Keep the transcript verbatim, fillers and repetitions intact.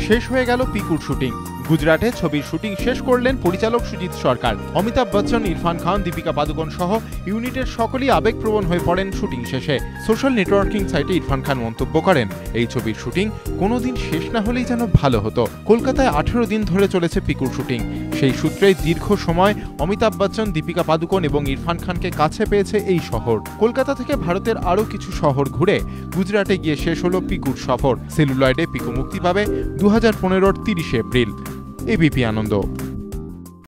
শেষ হয়ে গেল পিকুর শুটিং। গুজরাটে ছবির শুটিং শেষ করলেন পরিচালক সুজিত সরকার। অমিতাভ বচ্চন, ইরফান খান, দীপিকা পাদুকোন সহ ইউনিটের সকলেই আবেগপ্রবণ হয়ে পড়েন শুটিং শেষে। সোশ্যাল নেটওয়ার্কিং সাইটে ইরফান খান মন্তব্য করেন, এই ছবির শুটিং কোনোদিন শেষ না হলেই যেন ভালো হতো। কলকাতায় আঠেরো দিন ধরে চলেছে পিকুর শুটিং। সেই সূত্রেই দীর্ঘ সময় অমিতাভ বচ্চন, দীপিকা পাদুকোন এবং ইরফান খানকে কাছে পেয়েছে এই শহর। কলকাতা থেকে ভারতের আরও কিছু শহর ঘুরে গুজরাটে গিয়ে শেষ হলো পিকুর সফর। সেলুলয়েডে পিকু মুক্তি পাবে দু হাজার পনেরোর তিরিশে এপ্রিল। এবিপি আনন্দ।